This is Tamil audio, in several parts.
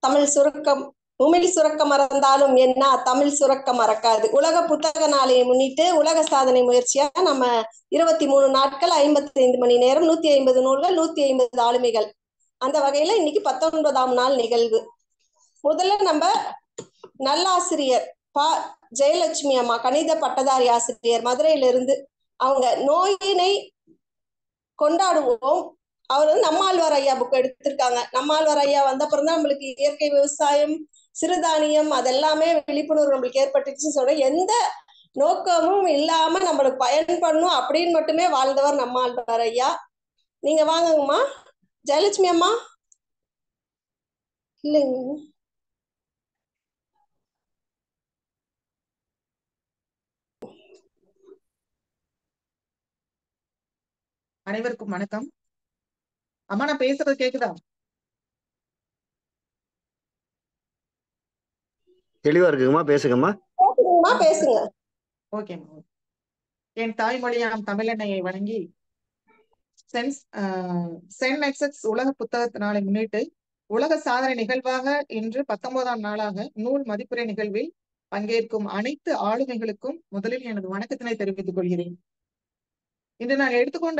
தமிழ் சுருக்கம் உமிழ் சுரக்க மறந்தாலும் என்ன தமிழ் சுரக்க மறக்காது. உலக புத்தக நாளை முன்னிட்டு உலக சாதனை முயற்சியா நம்ம 23 நாட்கள் 55 மணி நேரம் 150 நூல்கள் 150 ஆளுமைகள். அந்த வகையில இன்னைக்கு 19ஆம் நாள் நிகழ்வு. முதல்ல நம்ம நல்லாசிரியர் பா ஜெயலட்சுமி அம்மா, கணித பட்டதாரி ஆசிரியர், மதுரையிலிருந்து, அவங்க நோயினை கொண்டாடுவோம். அவர் நம்மாழ்வார் ஐயா புக் எடுத்திருக்காங்க. நம்மாழ்வார் ஐயா வந்த அப்புறம் தான் நம்மளுக்கு இயற்கை விவசாயம், சிறுதானியம் அதெல்லாமே விழிப்புணர்வு நம்மளுக்கு ஏற்பட்டுச்சு. சொல்ற எந்த நோக்கமும் இல்லாம நம்மளுக்கு பயன்படணும் அப்படின்னு மட்டுமே வாழ்ந்தவர் நம்மாழ்வார் ஐயா. நீங்க வாங்கம்மா ஜெயலட்சுமி அம்மா. இல்லைங்க, அனைவருக்கும் வணக்கம். அம்மா, நான் பேசுறது கேக்குதா? தெளிவா இருக்குங்கம்மா, பேசுங்கம்மா. பேசுங்க. ஓகேம்மா. என் தாய்மொழியாம் தமிழெண்ணையை வழங்கி சென்எக்ஸ்எக்ஸ் உலக புத்தக நாளை முன்னிட்டு உலக சாதனை நிகழ்வாக இன்று 19ஆம் நாளாக நூல் மதிப்புரை நிகழ்வில் பங்கேற்கும் அனைத்து ஆளுமைகளுக்கும் முதலில் எனது வணக்கத்தினை தெரிவித்துக் கொள்கிறேன். இன்று நான் எடுத்துக்கொண்ட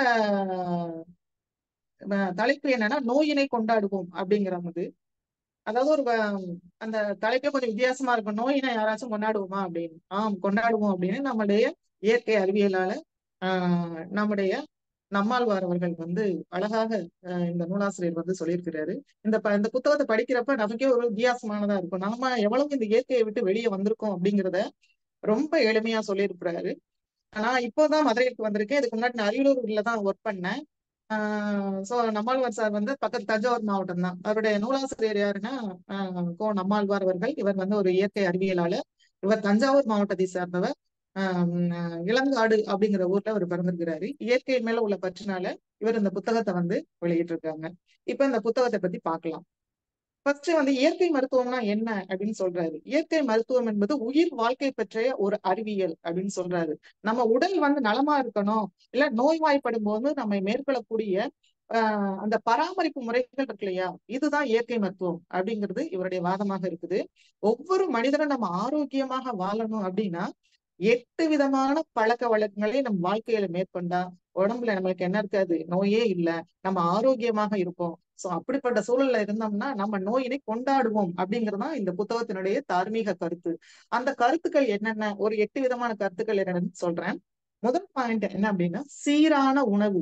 தலைப்பு என்னன்னா, நோயினை கொண்டாடுவோம் அப்படிங்கிறது. அதாவது அந்த தலைப்பே கொஞ்சம் வித்தியாசமா இருக்கும். நோயினை யாராச்சும் கொண்டாடுவோமா அப்படின்னு. கொண்டாடுவோம் அப்படின்னு நம்முடைய இயற்கை அறிவியலால நம்முடைய நம்மாழ்வார் அவர்கள் அழகாக இந்த நூலாசிரியர் சொல்லியிருக்கிறாரு. இந்த புத்தகத்தை படிக்கிறப்ப நமக்கே ஒரு வித்தியாசமானதா இருக்கும். நம்ம எவ்வளவு இந்த இயற்கையை விட்டு வெளியே வந்திருக்கோம் அப்படிங்கிறத ரொம்ப எளிமையா சொல்லியிருக்கிறாரு. நான் இப்போதான் மதுரைக்கு வந்திருக்கேன். இதுக்கு முன்னாடி நான் அரியலூர்ல தான் ஒர்க் பண்ணேன். சோ நம்மாழ்வார் சார் பக்கத்து தஞ்சாவூர் மாவட்டம் தான். அவருடைய நூலாசிரியர் யாருன்னா கோ நம்மாழ்வார் அவர்கள். இவர் ஒரு இயற்கை அறிவியலாளர். இவர் தஞ்சாவூர் மாவட்டத்தை சேர்ந்தவர். இளங்காடு அப்படிங்கிற ஊர்ல அவர் பிறந்திருக்கிறாரு. இயற்கை மேல உள்ள பற்றினால இவர் இந்த புத்தகத்தை வெளியிட்டு இருக்காங்க. இப்ப இந்த புத்தகத்தை பத்தி பார்க்கலாம். ஃபர்ஸ்ட் இயற்கை மருத்துவம்னா என்ன அப்படின்னு சொல்றாரு. இயற்கை மருத்துவம் என்பது உயிர் வாழ்க்கை பற்றிய ஒரு அறிவியல் அப்படின்னு சொல்றாரு. நம்ம உடல் நலமா இருக்கணும், இல்ல நோய்வாய்ப்படும் போது நம்ம மேற்கொள்ளக்கூடிய அந்த பராமரிப்பு முறைகள் இருக்கு இல்லையா, இதுதான் இயற்கை மருத்துவம் அப்படிங்கிறது இவருடைய வாதமாக இருக்குது. ஒவ்வொரு மனிதனும் நம்ம ஆரோக்கியமாக வாழணும் அப்படின்னா 8 விதமான பழக்க வழக்கங்களை நம்ம வாழ்க்கையில மேற்கொண்டா உடம்புல நம்மளுக்கு என்ன இருக்காது, நோயே இல்லை, நம்ம ஆரோக்கியமாக இருப்போம். சோ அப்படிப்பட்ட சூழல்ல இருந்தோம்னா நம்ம நோயினை கொண்டாடுவோம் அப்படிங்கறதுதான் இந்த புத்தகத்தினுடைய தார்மீக கருத்து. அந்த கருத்துக்கள் என்னென்ன, ஒரு 8 விதமான கருத்துக்கள் என்னன்னு சொல்றேன். முதல் பாயிண்ட் என்ன அப்படின்னா, சீரான உணவு.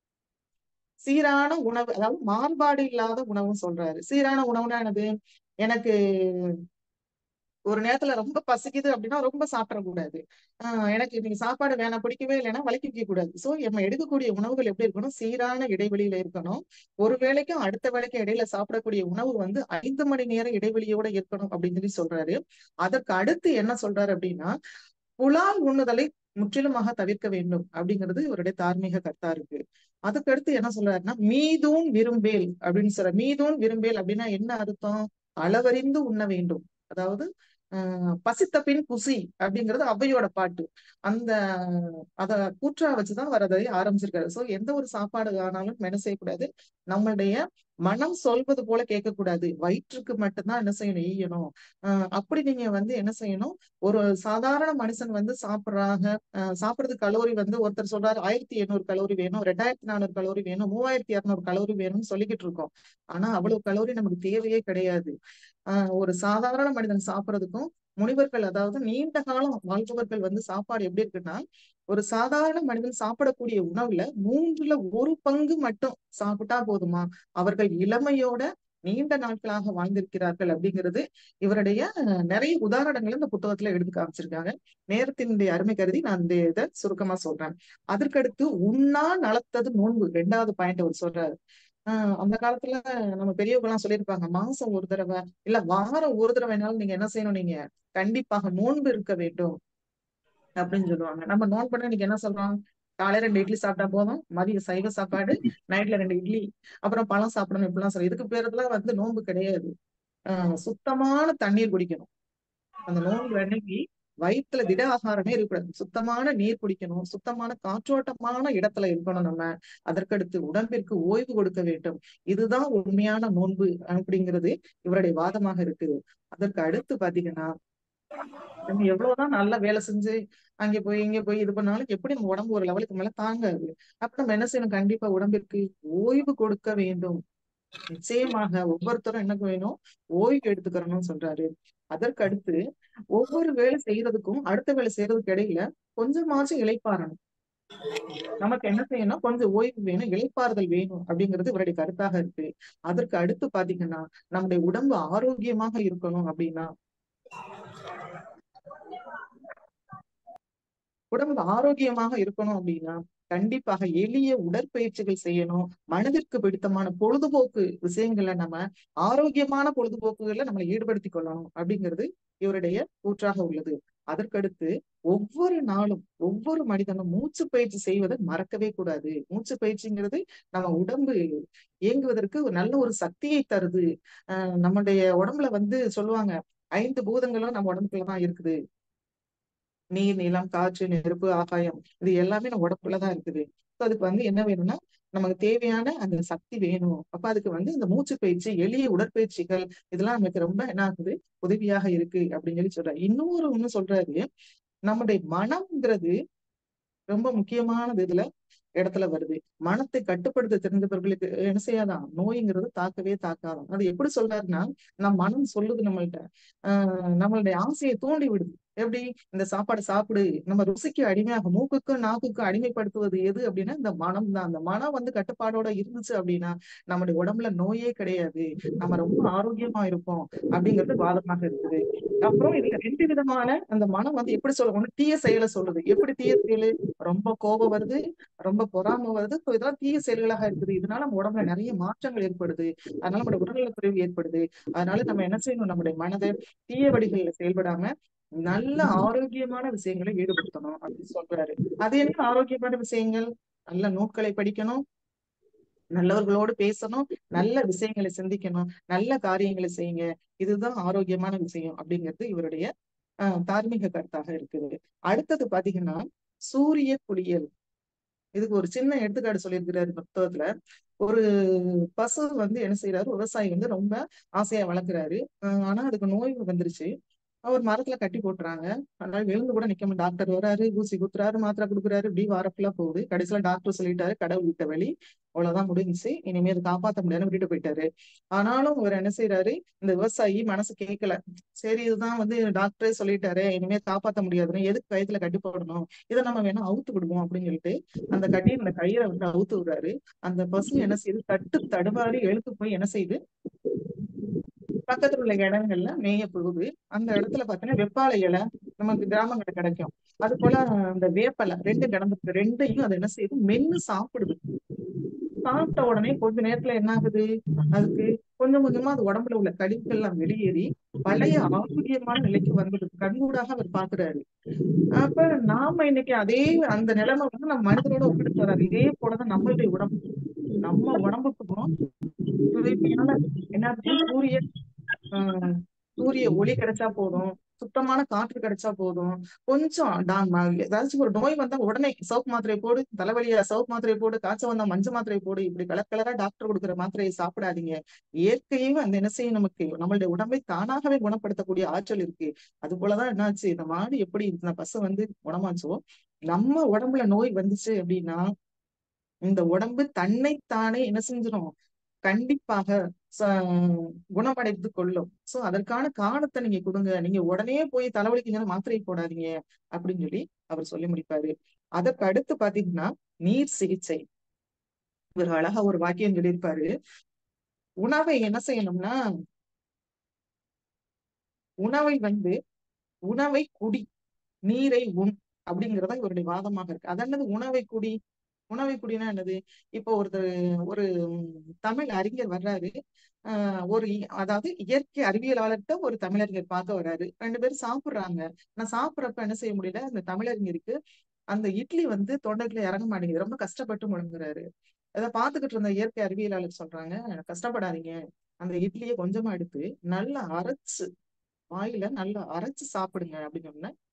சீரான உணவு, அதாவது மாறுபாடு இல்லாத உணவுன்னு சொல்றாரு. சீரான உணவுனா என்னது? எனக்கு ஒரு நேரத்துல ரொம்ப பசிக்குது அப்படின்னா ரொம்ப சாப்பிடக்கூடாது. எனக்கு இன்னைக்கு சாப்பாடு வேணாம், பிடிக்கவே இல்லைன்னா வலிக்க கூடாது. சோ நம்ம எடுக்கக்கூடிய உணவுகள் எப்படி இருக்கணும்? சீரான இடைவெளியில இருக்கணும். ஒரு வேளைக்கும் அடுத்த வேளைக்கும் இடையில சாப்பிடக்கூடிய உணவு 5 மணி நேரம் இடைவெளியோட இருக்கணும் அப்படின்னு சொல்றாரு. அதற்கு அடுத்து என்ன சொல்றாரு அப்படின்னா, புலால் உண்ணுதலை முற்றிலுமாக தவிர்க்க வேண்டும் அப்படிங்கிறது இவருடைய தார்மீக கருத்தா இருக்கு. அதுக்கு அடுத்து என்ன சொல்றாருன்னா, மீதூன் விரும்பேல் அப்படின்னு சொல்ற. மீதூன் விரும்பேல் அப்படின்னா என்ன அர்த்தம்? அளவறிந்து உண்ண வேண்டும். அதாவது பசித்த பின் புசி அப்படிங்கிறது ஔவையோட பாட்டு. அத கூற்றா வச்சுதான் வரதை ஆரம்பிச்சிருக்காரு. சோ எந்த ஒரு சாப்பாடு ஆனாலும் என்ன செய்யக்கூடாது, நம்மளுடைய மனம் சொல்வது போல கேட்கக்கூடாது. வயிற்றுக்கு மட்டும்தான் என்ன செய்யணும், ஈயணும். அப்படி நீங்க என்ன செய்யணும், ஒரு சாதாரண மனுஷன் சாப்பிடுறாங்க, சாப்பிடுறது கலோரி ஒருத்தர் சொல்றாரு 1800 கலோரி வேணும், 2400 கலோரி வேணும், 3200 கலோரி வேணும்னு சொல்லிக்கிட்டு இருக்கோம். ஆனா அவ்வளவு கலோரி நமக்கு தேவையே கிடையாது. ஒரு சாதாரண மனிதன் சாப்பிட்றதுக்கும் முனிவர்கள், அதாவது நீண்ட காலம் வாழ்பவர்கள் சாப்பாடு எப்படி இருக்குன்னா, ஒரு சாதாரண மனிதன் சாப்பிடக்கூடிய உணவுல 1/3 மட்டும் சாப்பிட்டா போதுமா, அவர்கள் இளமையோட நீண்ட நாட்களாக வாழ்ந்திருக்கிறார்கள் அப்படிங்கிறது இவருடைய நிறைய உதாரணங்கள் இந்த புத்தகத்துல எடுத்து காமிச்சிருக்காங்க. நேரத்தினுடைய அருமை கருதி நான் இதை சுருக்கமா சொல்றேன். அதற்கடுத்து உண்ணா நலத்தது நோன்பு, 2வது பாயிண்ட் அவர் சொல்றாரு. அந்த காலத்துல நம்ம பெரியவங்க எல்லாம் சொல்லியிருப்பாங்க, மாசம் ஒரு தடவை இல்ல வாரம் ஒரு தடவைனாலும் நீங்க என்ன செய்யணும், நீங்க கண்டிப்பாக நோன்பு இருக்க வேண்டும் அப்படின்னு சொல்லுவாங்க. நம்ம நோன்பு இன்னைக்கு என்ன சொல்றோம், காலையில 2 இட்லி சாப்பிட்டா போதும், மதியம் சைவ சாப்பாடு, நைட்ல 2 இட்லி, அப்புறம் பழம் சாப்பிடணும் இப்படிலாம் சொல்றோம். இதுக்கு பேருலாம் நோன்பு கிடையாது. சுத்தமான தண்ணீர் குடிக்கணும். அந்த நோன்பு அன்னைக்கு வயிற்றுல திட ஆகாரமே இருக்கக்கூடாது. சுத்தமான நீர் குடிக்கணும், சுத்தமான காற்றோட்டமான இடத்துல இருக்கணும் நம்ம. அதற்கடுத்து உடம்பிற்கு ஓய்வு கொடுக்க வேண்டும். இதுதான் உண்மையான நோன்பு அப்படிங்கிறது இவருடைய வாதமாக இருக்குது. அதற்கு அடுத்து பாத்தீங்கன்னா, நம்ம எவ்வளவுதான் நல்லா வேலை செஞ்சு அங்க போய் இங்க போய் இது பண்ணாலும் எப்படி நம்ம உடம்பு ஒரு லெவலுக்கு மேல தாங்காது. அப்ப நம்ம என்ன செய்யணும்? கண்டிப்பா உடம்பிற்கு ஓய்வு கொடுக்க வேண்டும். நிச்சயமாக ஒவ்வொருத்தரும் என்ன வேணும்? ஓய்வு எடுத்துக்கிறணும்னு சொல்றாரு. அதற்கு அடுத்து ஒவ்வொரு வேலை செய்யறதுக்கும் அடுத்த வேலை செய்யறதுக்கு இடையில கொஞ்சமாச்சும் இளைப்பாறணும். நமக்கு என்ன செய்யணும்? கொஞ்சம் ஓய்வு வேணும், இளைப்பாறுதல் வேணும் அப்படிங்கிறது இவருடைய கருத்தாக இருக்கு. அதற்கு அடுத்து பாத்தீங்கன்னா, நம்முடைய உடம்பு ஆரோக்கியமாக இருக்கணும் அப்படின்னா, உடம்பு ஆரோக்கியமாக இருக்கணும் அப்படின்னா கண்டிப்பாக எளிய உடற்பயிற்சிகள் செய்யணும். மனதிற்கு பிடித்தமான பொழுதுபோக்கு விஷயங்களை நம்ம ஆரோக்கியமான பொழுதுபோக்குகளை நம்ம ஈடுபடுத்திக் கொள்ளணும் அப்படிங்கிறது இவருடைய கூற்றாக உள்ளது. அதற்கடுத்து ஒவ்வொரு நாளும் ஒவ்வொரு மனிதனும் மூச்சு பயிற்சி செய்வதை மறக்கவே கூடாது. மூச்சு பயிற்சிங்கிறது நம்ம உடம்பு இயங்குவதற்கு ஒரு நல்ல ஒரு சக்தியை தருது. நம்முடைய உடம்புல சொல்லுவாங்க 5 பூதங்களும் நம்ம உடம்புக்குள்ளதான் இருக்குது. நீர், நிலம், காற்று, நெருப்பு, ஆகாயம், இது எல்லாமே நம்ம உடம்புலதான் இருக்குது. அதுக்கு என்ன வேணும்னா நமக்கு தேவையான அந்த சக்தி வேணும். அப்ப அதுக்கு இந்த மூச்சு பயிற்சி, எளிய உடற்பயிற்சிகள் இதெல்லாம் நமக்கு ரொம்ப என்ன ஆகுது? உதவியாக இருக்கு அப்படின்னு சொல்றாரு. ஒண்ணு சொல்றாரு, நம்முடைய மனம்ங்கிறது ரொம்ப முக்கியமானது இதுல இடத்துல வருது. மனத்தை கட்டுப்படுத்த தெரிந்தவர்களுக்கு என்ன செய்யாதான்? நோய்ங்கிறது தாக்கவே தாக்காதான். அது எப்படி சொல்றாருன்னா, மனம் சொல்லுது நம்மள்ட்ட, நம்மளுடைய ஆசையை தூண்டி விடுது. எப்படி? இந்த சாப்பாடு சாப்பிடு, நம்ம ருசிக்கு அடிமையாக மூக்குக்கும் நாக்குக்கும் அடிமைப்படுத்துவது எது அப்படின்னா இந்த மனம் தான். அந்த மனம் கட்டுப்பாடோட இருந்துச்சு அப்படின்னா நம்முடைய உடம்புல நோயே கிடையாது, நம்ம ரொம்ப ஆரோக்கியமா இருப்போம் அப்படிங்கிறது வாதமாக இருக்குது. அப்புறம் இதுல 2 விதமான அந்த மனம் எப்படி சொல்ல? ஒண்ணு தீய செயலை சொல்லுது. எப்படி தீய செயலு? ரொம்ப கோபம் வருது, ரொம்ப பொறாமை வருது. இதெல்லாம் தீய செயல்களாக இருக்குது. இதனால நம்ம உடம்புல நிறைய மாற்றங்கள் ஏற்படுது. அதனால நம்முடைய உடல்நலக் குறைவு ஏற்படுது. அதனால நம்ம என்ன செய்யணும்? நம்முடைய மனதை தீய வழிகளில் செயல்படாம நல்ல ஆரோக்கியமான விஷயங்களை ஈடுபடுத்தணும் அப்படின்னு சொல்றாரு. அது என்ன ஆரோக்கியமான விஷயங்கள்? நல்ல நூல்களை படிக்கணும், நல்லவர்களோடு பேசணும், நல்ல விஷயங்களை சிந்திக்கணும், நல்ல காரியங்களை செய்யுங்க. இதுதான் ஆரோக்கியமான விஷயம் அப்படிங்கிறது இவருடைய தார்மீக கருத்தாக இருக்குது. அடுத்தது பாத்தீங்கன்னா, சூரிய குளியல். இதுக்கு ஒரு சின்ன எடுத்துக்காட்டு சொல்லியிருக்கிறாரு புத்தகத்துல. ஒரு பசு என்ன செய்யறாரு? விவசாயி ரொம்ப ஆசையா வளர்க்குறாரு. ஆனா அதுக்கு நோய் வந்துருச்சு. அவர் மரத்துல கட்டி போட்டுறாங்க. அதனால எழுந்து கூட நிக்க முடியும். டாக்டர் வராரு, ஊசி குத்துறாரு, மாத்திரை கொடுக்குறாரு, இப்படி வாரப்புலா போகுது. கடைசியில டாக்டர் சொல்லிட்டாரு, கடவுள் விட்ட வழி, அவ்வளவுதான் முடிஞ்சுச்சு, இனிமே அதை காப்பாத்த முடியாதுன்னு விட்டுட்டு போயிட்டாரு. ஆனாலும் அவர் என்ன செய்யறாரு? இந்த விவசாயி மனசு கேட்கல. சரி, இதுதான் டாக்டரே சொல்லிட்டாரு, இனிமே காப்பாத்த முடியாதுன்னு எதுக்கு கயித்துல கட்டி போடணும், இதை நம்ம வேணா அவுத்து விடுவோம் அப்படின்னு சொல்லிட்டு அந்த கயிறை அவுத்து விடுறாரு. அந்த பசு என்ன செய்யுது? தட்டு தடுமாறி எழுத்து போய் என்ன செய்யுது? பக்கத்துல உள்ள இடங்கள்ல மேய போகுது. அந்த இடத்துல பாத்தீங்கன்னா வெப்பாலை இலை நமக்கு கிராமங்கள்ல கிடைக்கும். அது போல அந்த வேப்பலை 2 கிடந்துருக்கு. 2ஐயும் அது என்ன செய்யுது? மென்னு சாப்பிடுது. சாப்பிட்ட உடனே கொஞ்ச நேரத்துல என்ன ஆகுது? அதுக்கு கொஞ்சம் கொஞ்சமா அது உடம்புல உள்ள கழிவுகள் எல்லாம் வெளியேறி பழைய ஆரோக்கியமான நிலைக்கு வந்துடுது. கண்கூடாக அவர் பாக்குறாரு. அப்ப நாம இன்னைக்கு அதே அந்த நிலைமை நம்ம மனிதரோட ஒப்பிட்டு வராது. இதே போலதான் நம்மளுடைய உடம்பு. நம்ம உடம்புக்கும் என்ன சூரிய சூரிய ஒளி கிடைச்சா போதும், சுத்தமான காற்று கிடைச்சா போதும். கொஞ்சம் ஏதாச்சும் ஒரு நோய் வந்தா உடனே சோப் மாத்திரை போடு, தலைவலியா சோப் மாத்திரை போடு, காய்ச்சல் வந்தா மஞ்சள் மாத்திரை போடு, இப்படி கலர் கலரா டாக்டர் கொடுக்குற மாத்திரையை சாப்பிடாதீங்க. இயற்கையும் என்ன செய்யும்? நமக்கு நம்மளுடைய உடம்பை தானாகவே குணப்படுத்தக்கூடிய ஆற்றல் இருக்கு. அது போலதான் என்னாச்சு, இந்த மாடு எப்படி இந்த பசு குணமாச்சோ, நம்ம உடம்புல நோய் வந்துச்சு அப்படின்னா இந்த உடம்பு தன்னைத்தானே என்ன செஞ்சிடும்? கண்டிப்பாக குணமடைந்து கொள்ளும். சோ அதற்கான காரணத்தை நீங்க கொடுங்க. நீங்க உடனே போய் தலைவலிக்கு மாத்திரை போடாதீங்க அப்படின்னு அவர் சொல்லி முடிப்பாரு. அதற்கு அடுத்து பாத்தீங்கன்னா, நீர் சிகிச்சை. இவர் அழகா ஒரு வாக்கியம் சொல்லியிருப்பாரு. உணவை என்ன செய்யணும்னா, உணவை குடி, நீரை உண் அப்படிங்கிறதா இவருடைய வாதமாக இருக்கு. அதென்னது உணவை குடி? உணவை குடினா என்னது? இப்போ ஒரு தமிழ் அறிஞர் வர்றாரு. அதாவது இயற்கை அறிவியலாளர்கிட்ட ஒரு தமிழறிஞர் பார்க்க வர்றாரு. 2 பேரும் சாப்பிடுறாங்க. நான் சாப்பிட்றப்ப என்ன செய்ய முடியல, அந்த தமிழறிஞருக்கு அந்த இட்லி தொண்டைக்குள்ள இறங்க மாட்டேங்குது. ரொம்ப கஷ்டப்பட்டு முழுங்குறாரு. அதை பார்த்துக்கிட்டு இருந்த இயற்கை அறிவியலாளர் சொல்றாங்க, கஷ்டப்படாதீங்க, அந்த இட்லியை கொஞ்சமா எடுத்து நல்லா அரைச்சு வாயில நல்லா அரைச்சு சாப்பிடுங்க அப்படின்னு சொன்ன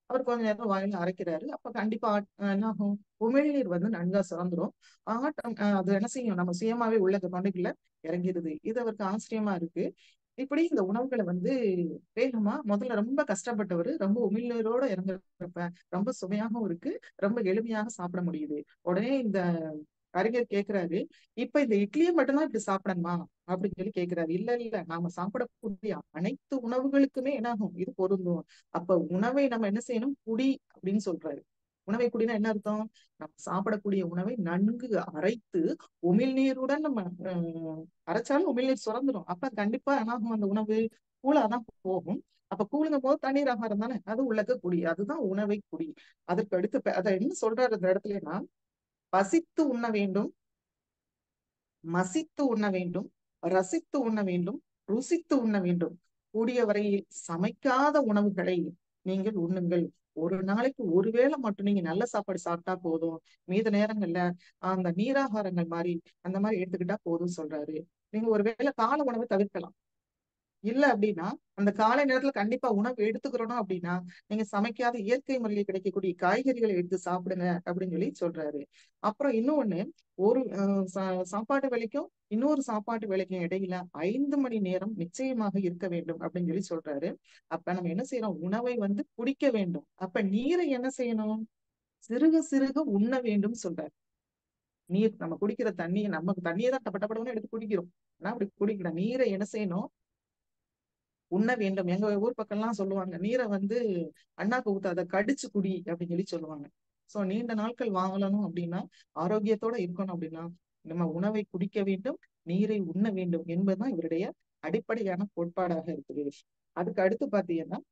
அவர் கொஞ்ச நேரம் வாயில அரைக்கிறாரு. அப்ப கண்டிப்பா என்ன ஆகும், உமிழ்நீர் வந்து நன்கா சுரந்துரும். அது என்ன செய்யும், நம்ம சுயமாவே உள்ள தொண்டைக்குள்ள இறங்கிடுது. இது அவருக்கு ஆச்சரியமா இருக்கு. இப்படி இந்த உணவுகளை வந்து வேகமா, முதல்ல ரொம்ப கஷ்டப்பட்டவர் ரொம்ப உமிழ்நீரோட இறங்குறப்ப ரொம்ப சுவையாகவும் இருக்கு, ரொம்ப எளிமையாக சாப்பிட முடியுது. உடனே இந்த அறிஞர் கேட்கிறாரு, இப்ப இந்த இட்லியை மட்டும்தான் இப்படி சாப்பிடணுமா அப்படின்னு சொல்லி கேட்கிறாரு. இல்ல இல்ல, நாம சாப்பிடக்கூடிய அனைத்து உணவுகளுக்குமே என்ன ஆகும், இது பொருந்தும். அப்ப உணவை நம்ம என்ன செய்யணும், குடி அப்படின்னு சொல்றாரு. உணவை குடினா என்ன அர்த்தம், நம்ம சாப்பிடக்கூடிய உணவை நன்கு அரைத்து உமிழ்நீருடன் நம்ம அரைச்சாலும் உமிழ்நீர் சுரந்துடும். அப்ப கண்டிப்பா என்ன ஆகும், அந்த உணவு கூழாதான் போகும். அப்ப கூழுங்கும் போது தண்ணீர் ஆகாரம் தானே, அது உள்ளக்க குடி, அதுதான் உணவை குடி. அதற்கு அடுத்து அதை என்ன சொல்றாரு அந்த இடத்துலன்னா, பசித்து உண்ண வேண்டும், மசித்து உண்ண வேண்டும், ரசித்து உண்ண வேண்டும், ருசித்து உண்ண வேண்டும். கூடிய வரையில் சமைக்காத உணவுகளை நீங்கள் உண்ணுங்கள். ஒரு நாளைக்கு ஒருவேளை மட்டும் நீங்க நல்ல சாப்பாடு சாப்பிட்டா போதும், மீத நேரங்கள்ல அந்த நீராகாரங்கள் மாதிரி அந்த மாதிரி எடுத்துக்கிட்டா போதும் சொல்றாரு. நீங்க ஒருவேளை கால உணவை தவிர்க்கலாம். இல்ல அப்படின்னா அந்த காலை நேரத்துல கண்டிப்பா உணவு எடுத்துக்கிறோம் அப்படின்னா நீங்க சமைக்காத இயற்கை முறையில் கிடைக்கக்கூடிய காய்கறிகளை எடுத்து சாப்பிடுங்க அப்படின்னு சொல்லி சொல்றாரு. அப்புறம் இன்னொன்னு, ஒரு சாப்பாட்டு வேலைக்கும் இன்னொரு சாப்பாட்டு வேலைக்கும் இடையில 5 மணி நேரம் நிச்சயமாக இருக்க வேண்டும் அப்படின்னு சொல்லி சொல்றாரு. அப்ப நம்ம என்ன செய்யறோம், உணவை வந்து குடிக்க வேண்டும். அப்ப நீரை என்ன செய்யணும், சிறுக சிறுக உண்ண வேண்டும் சொல்றாரு. நீர், நம்ம குடிக்கிற தண்ணியை, நமக்கு தண்ணியை தான் டப்படப்படன்னு எடுத்து குடிக்கிறோம், ஆனா அப்படி குடிக்கிற நீரை என்ன செய்யணும், உண்ண வேண்டும். எங்க ஊர் பக்கம் எல்லாம் சொல்லுவாங்க, நீரை வந்து அண்ணாக்கு ஊத்தாத, கடிச்சு குடி அப்படின்னு சொல்லி சொல்லுவாங்க. சோ நீண்ட நாட்கள் வாங்கணும் அப்படின்னா, ஆரோக்கியத்தோட இருக்கணும் அப்படின்னா நம்ம உணவை குடிக்க வேண்டும், நீரை உண்ண வேண்டும் என்பதுதான் இவருடைய அடிப்படையான கோட்பாடாக இருக்குது. அதுக்கு அடுத்து பாத்தீங்கன்னா,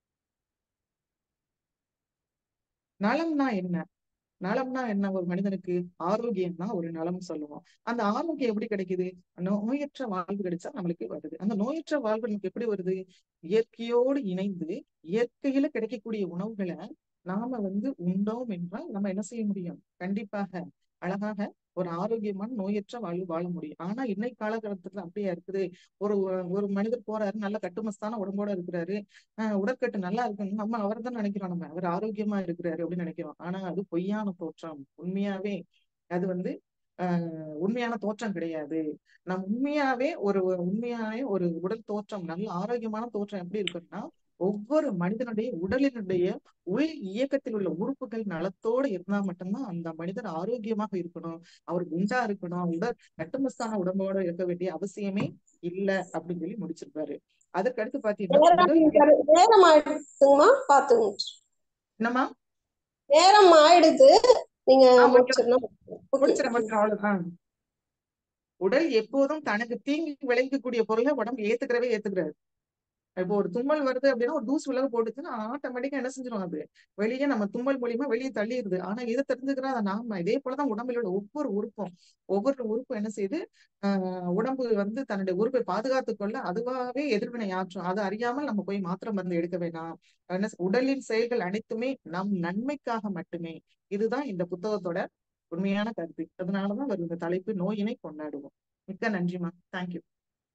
நலம்னா என்ன, நலம்னா என்ன, ஒரு மனிதனுக்கு ஆரோக்கியம் தான் ஒரு நலம் சொல்லுவோம். அந்த ஆரோக்கியம் எப்படி கிடைக்குது, நோயற்ற வாழ்வு கிடைச்சா நம்மளுக்கு வருது. அந்த நோயற்ற வாழ்வு நமக்கு எப்படி வருது, இயற்கையோடு இணைந்து இயற்கையில கிடைக்கக்கூடிய உணவுகளை நாம வந்து உண்டோம் என்றால் நம்ம என்ன செய்ய முடியும், கண்டிப்பாக அழகாக ஒரு ஆரோக்கியமான நோயற்ற வாழ்வு வாழ முடியும். ஆனா இன்னைக்கு காலகட்டத்துல அப்படியா இருக்குது, ஒரு ஒரு மனிதர் போறாரு, நல்ல கட்டுமஸ்தான உடம்போட இருக்கிறாரு, உடற்கட்டு நல்லா இருக்குன்னு நம்ம அவரை தான் நினைக்கிறோம், நம்ம அவர் ஆரோக்கியமா இருக்கிறாரு அப்படின்னு நினைக்கிறோம். ஆனா அது பொய்யான தோற்றம். உண்மையாவே அது வந்து உண்மையான தோற்றம் கிடையாது. நம்ம உண்மையாவே ஒரு உடல் தோற்றம், நல்ல ஆரோக்கியமான தோற்றம் எப்படி இருக்குன்னா, ஒவ்வொரு மனிதனுடைய உடலினுடைய உள் இயக்கத்தில் உள்ள உறுப்புகள் நலத்தோடு இருந்தா மட்டும்தான் அந்த மனிதர் ஆரோக்கியமாக இருக்கணும். அவர் குண்டா இருக்கணும், கட்டுமஸ்தான உடம்போட இருக்க வேண்டிய அவசியமே இல்ல அப்படின்னு சொல்லி முடிச்சிருப்பாரு. அதுக்கு அடுத்து பாத்தீங்கன்னா, நேரம் ஆயிடுச்சுங்கம்மா, பாத்துங்க. என்னம்மா, நேரம் ஆயிடுது, நீங்க முடிச்சிடறேன் அவ்வளவுதான். உடல் எப்போதும் தனக்கு தீங்கு விளைவிக்கக்கூடிய பொருளை உடம்பு ஏத்துக்கிறாரு. இப்போ ஒரு தும்மல் வருது அப்படின்னா, ஒரு தூசு விலக போட்டுச்சுன்னா ஆட்டோமேட்டிக்கா என்ன செஞ்சிடும், அது வெளியே நம்ம தும்மல் மூலியமா வெளியே தள்ளிடுது. ஆனா இதை தெரிஞ்சுக்கிறா நாம. இதே போலதான் உடம்பில் உள்ள ஒவ்வொரு உறுப்பும் என்ன செய்யுது, உடம்பு வந்து தன்னுடைய உறுப்பை பாதுகாத்துக் கொள்ள அதுவாகவே எதிர்வினை ஆற்றும். அது அறியாமல் நம்ம போய் மாத்திரை மருந்து எடுக்க வேண்டாம். உடலின் செயல்கள் அனைத்துமே நம் நன்மைக்காக மட்டுமே. இதுதான் இந்த புத்தகத்தோட உண்மையான கருத்து. அதனாலதான் வரும் இந்த தலைப்பு, நோயினை கொண்டாடுவோம். மிக்க நன்றிமா, தேங்க்யூ.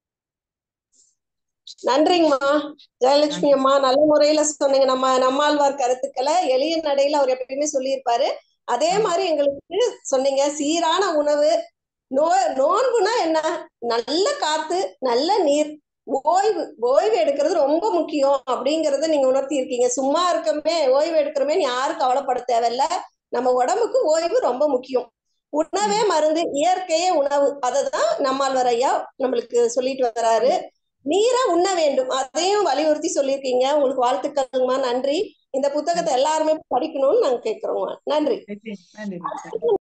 நன்றிங்கம்மா ஜெயலட்சுமி அம்மா, நல்ல முறையில சொன்னீங்க. நம்மாழ்வார் கருத்துக்களை எளிய நடையில அவர் எப்பயுமே சொல்லியிருப்பாரு. அதே மாதிரி எங்களுக்கு சொன்னீங்க. சீரான உணவு, நோன்புனா என்ன, நல்ல காத்து, நல்ல நீர், ஓய்வு எடுக்கிறது ரொம்ப முக்கியம் அப்படிங்கறத நீங்க உணர்த்தி இருக்கீங்க. சும்மா இருக்கமே, ஓய்வு எடுக்கிறோமே யாரும் கவலைப்பட தேவையில்ல. நம்ம உடம்புக்கு ஓய்வு ரொம்ப முக்கியம். உணவே மருந்து, இயற்கையே உணவு, அததான் நம்மாழ்வார் ஐயா நம்மளுக்கு சொல்லிட்டு வர்றாரு. நீரை உண்ண வேண்டும், அதையும் வலியுறுத்தி சொல்லியிருக்கீங்க. உங்களுக்கு வாழ்த்துக்கள்மா, நன்றி. இந்த புத்தகத்தை எல்லாருமே படிக்கணும்னு நாங்க கேட்கிறோம். நன்றி.